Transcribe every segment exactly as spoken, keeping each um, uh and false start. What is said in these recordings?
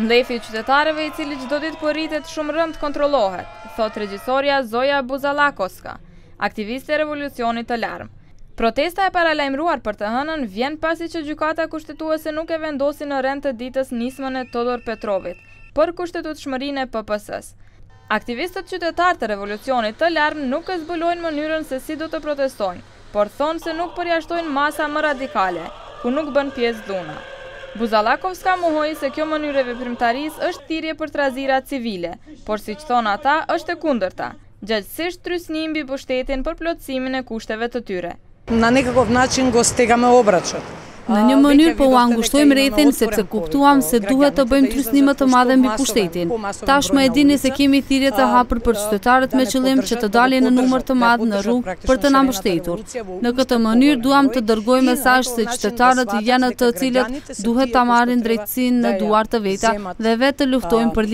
Mlefi i qytetarëve i cili çdo ditë po rritet shumë rënd kontrollohet, thot regjisorja Zoja Buzalakovska, aktiviste e revolucionit të larm. Protesta e paralajmëruar për të hënën vjen pasi që gjykata kushtetuese nuk e vendosi në rend të ditës nismën e Todor Petrovit për kushtetutshmërinë e P P S-s. Aktivistët qytetarë të revolucionit të larm nuk e zbulojnë mënyrën se si do të protestojnë, por thonë se nuk përjashtojnë masa më radikale, ku nuk bën pjesë dhuna. Buzalakovska mohoi se kjo mënyrë e veprimtarisë është thirrje për trazira civile, por siç thonë ata, është e kundërta, gjatësisht trysni mbi pushtetin për plotësimin e kushteve të tyre. Na nekakov način go stegame obračun. Në një mënyrë po u angushtojmë rrethin sepse kuptuam se duhet të bëjmë trysnime të madhe mbi pushtetin. Tashmë e dini se kemi thirrje të hapur për qytetarët me qëllim që të dalin në numër të madh në rrugë për të na mbështetur. Në këtë mënyrë duam të dërgojmë mesazh se qytetarët janë të cilët duhet ta marrin drejtësinë në duar të veta dhe vetë të luftojnë për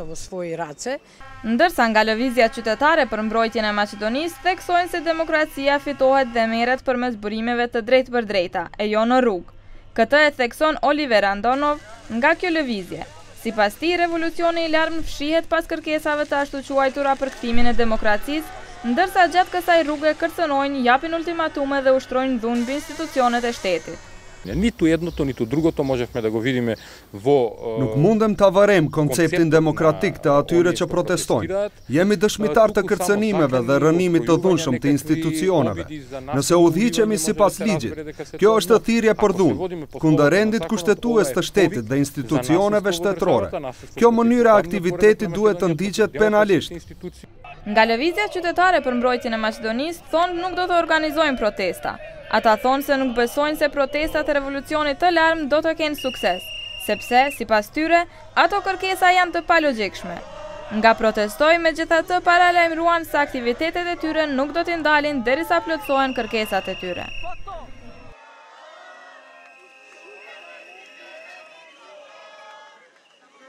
liri. Ndërsa nga lëvizja qytetare për mbrojtjen e Maqedonisë theksojnë se demokracia fitohet dhe merret përmes burimeve të drejtë për drejta, e jo në rrugë. Këtë e thekson Oliver Andonov nga kjo lëvizje. Sipas tij, revolucioni i larm fshihet pas kërkesave të ashtu quajtura për kthimin e demokracisë, ndërsa gjatë kësaj rruge kërcënojnë, japin ultimatume dhe ushtrojnë dhunë mbi institucionet e shtetit. Niti jedното, niti drugoto možemo da go vidime vo... Nuk mundem ta varem konceptin demokratik të atyre që protestojnë. Jemi dëshmitar të kërcënimeve dhe rënimit të dhunshëm të institucioneve. Nëse udhëhiqemi sipas ligjit, kjo është thirrje për dhunë, kundër rendit kushtetues të shtetit dhe institucioneve shtetërore. Kjo mënyrë e aktivitetit duhet të ndiqet penalisht. Nga lëvizja qytetare për mbrojtjen e Maqedonisë thonë nuk do të organizojnë protesta. Ata thonë se nuk besojnë se protestat e revolucionit të larm do të kenë sukses, sepse, sipas tyre, ato kërkesa janë të palogjikshme. Nga protestoj, megjithatë paralajmëruan se aktivitetet e tyre nuk do t'i ndalin derisa plotësohen kërkesat e tyre.